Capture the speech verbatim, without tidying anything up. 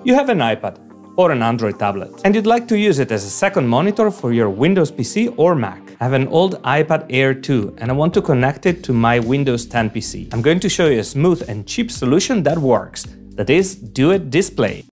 You have an iPad or an Android tablet, and you'd like to use it as a second monitor for your Windows P C or Mac. I have an old iPad Air two and I want to connect it to my Windows ten P C. I'm going to show you a smooth and cheap solution that works. That is Duet Display.